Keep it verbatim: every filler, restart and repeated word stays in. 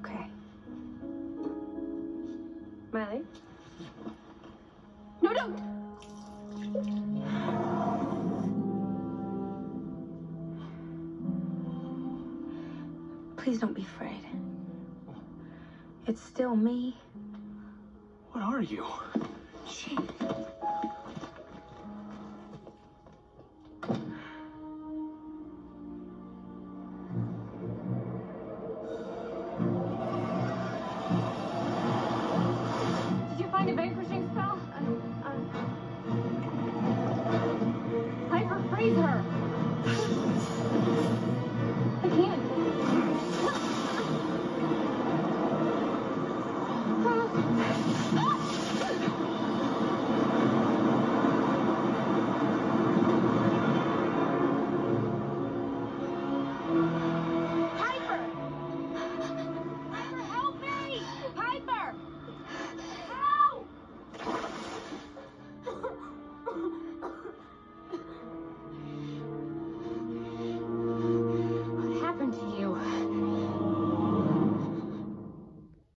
Okay. Miley? No, don't! Please don't be afraid. It's still me. What are you? She...